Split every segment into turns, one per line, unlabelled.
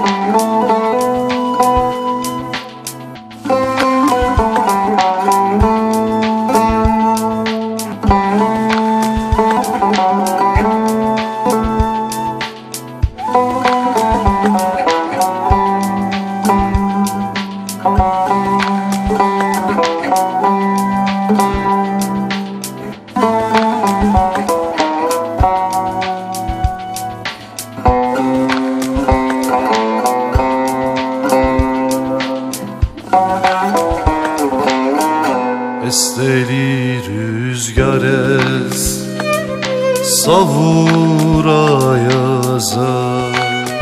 Deli rüzgar es, savura yazar.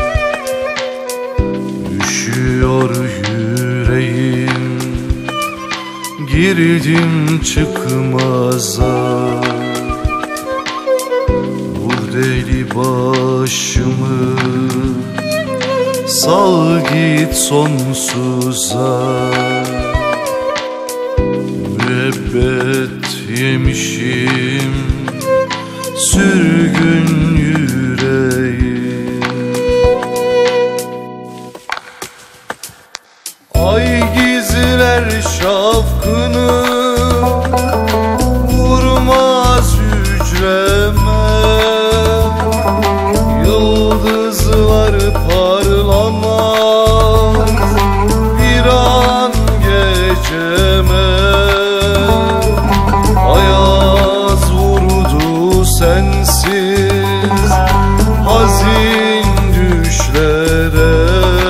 Üşüyor yüreğim, girdim çıkmaza. Vur deli başımı, sal git sonsuza. Müebbet yemişim, sürgün yüreğim. Ay gizler şafkını, vurmaz hücreme. Yıldızlar parlamaz bir an geceme. Ayaz vurdu sensiz hazin düşlere.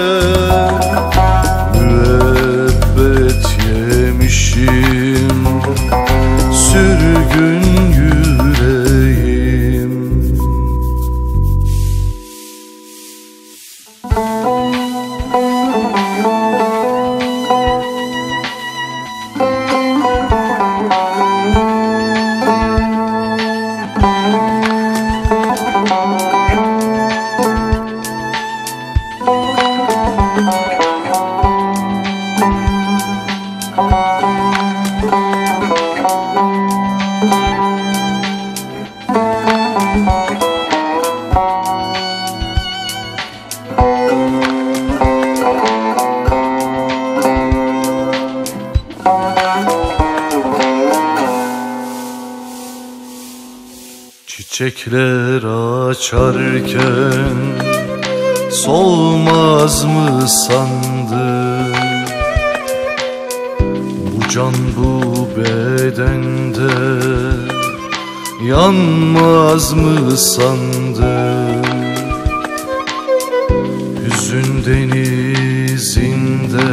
Müebbet yemişim, sürgün yüreğim. Çiçekler açarken solmaz mı sandın? Bu can bu bedende yanmaz mı sandın? Hüzün denizinde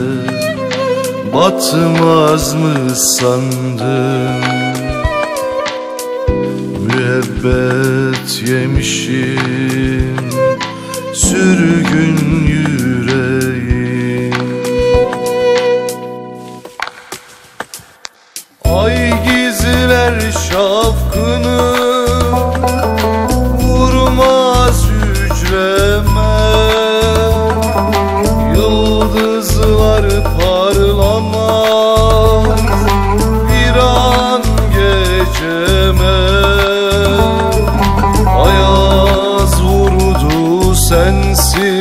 batmaz mı sandın? Müebbet yemişim, sürgün yüreğim. Ay gizler şafkını, vurmaz hücreme. Yıldızlar parlamaz bir an geceme. Ayaz vurdu sensiz